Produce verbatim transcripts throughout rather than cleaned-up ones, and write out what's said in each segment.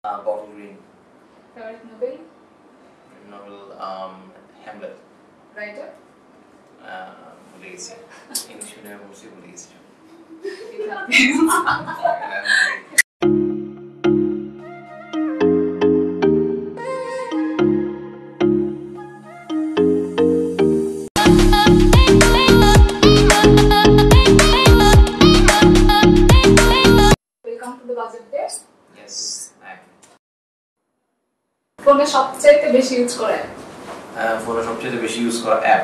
Uh, Bottle Green. Favorite novel? Novel um, Hamlet. Writer? Uh, ভুলে গেছি English মিডিয়ামে পড়ছি ভুলে গেছি Welcome to the budget test. Yes, I am. ফোনে সবচেয়ে বেশি ইউজ করে ফোনে সবচেয়ে বেশি ইউজ করা app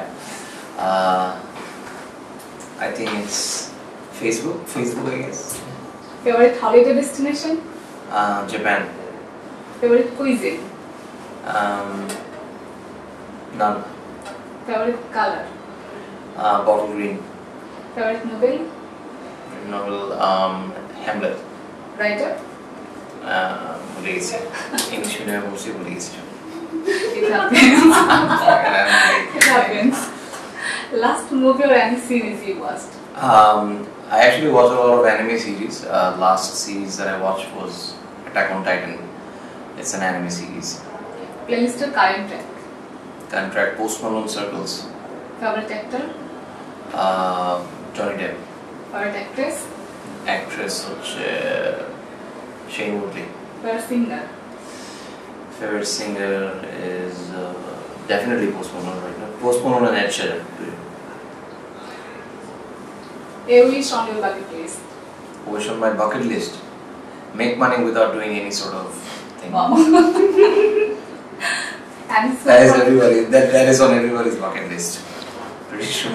I think it's Facebook. Facebook, I guess. Favorite holiday destination? Uh, Japan. Favorite cuisine? Um, none. Favorite color? Uh, bottle green. Favorite novel? Novel um, Hamlet. Writer? Uh, ভুলে গেছি English মিডিয়ামে পড়ছি ভুলে গেছি It happens. It happens. Last movie or any series you watched? Um, I actually watch a lot of anime series. Uh, last series that I watched was Attack on Titan. It's an anime series. Playlist or current track? Current track Post Malone Circles. Favorite actor? Uh, Johnny Depp. Favorite actress? Actress হচ্ছে Shane Woodley. Favorite singer? Favorite singer is uh, definitely Post Malone right now. Post Malone and Ed Sheeran. A wish on your bucket list? Wish on my bucket list. Make money without doing any sort of thing. Wow. And so That is everybody. That that is on everybody's bucket list. Pretty sure.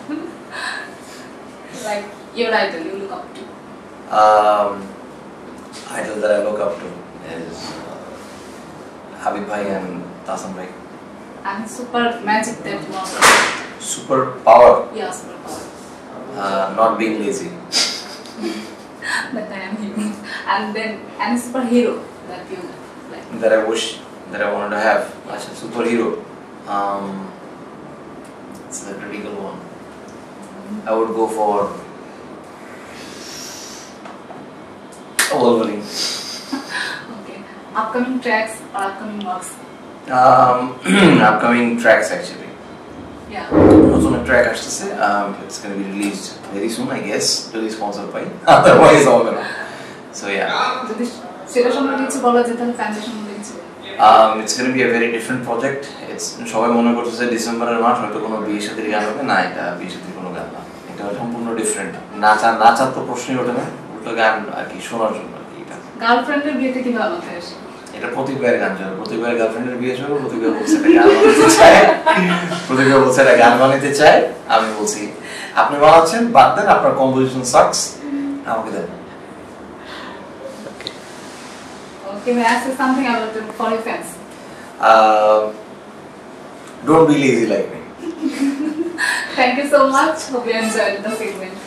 Like your idol you look up to? Um, idol that I look up to is uh, Habib Bhai and Tasam Bhai. And super magic that you want. Super power. Yeah, super power. Uh, not being lazy. But I am human. And then and superhero that you like. That I wish that I wanted to have. As a superhero. Um, it's a critical one. I would go for Wolverine. Okay. Upcoming tracks or upcoming works? Um, upcoming tracks actually. Yeah. নতুন একটা track আসছে um it's going to be released very soon I guess যদি sponsor পাই otherwise হবে না so yeah যদি সেটা সম্বন্ধে কিছু বলা যেত তাহলে ফ্যানদের সম্বন্ধে কিছু um it's going to be a very different project it's সবাই মনে করতেছে ডিসেম্বরের মাস হয়তো কোনো বিয়ে শাদীর গান হবে না এটা বিয়ে শাদীর কোনো গান না এটা সম্পূর্ণ ডিফারেন্ট নাচা নাচার তো প্রশ্নই ওঠে না উল্টো গান আর কি শোনার জন্য আর কি এটা গার্লফ্রেন্ডের বিয়েতে কি ভালো মাথায় আসে এটা প্রতিবারের গান চলে প্রতিবার গার্লফ্রেন্ডের বিয়ে চলে প্রতিবার বলছে এটা গান বানাতে চায় প্রতিবার বলছে এটা গান বানাতে চায় আমি বলছি আপনি বানাচ্ছেন বাদ দেন আপনার কম্পোজিশন সাকস আমাকে দেন Okay, may I ask you something about the for your fans? Uh, don't be lazy like me. Thank you so much. Hope you enjoyed the segment.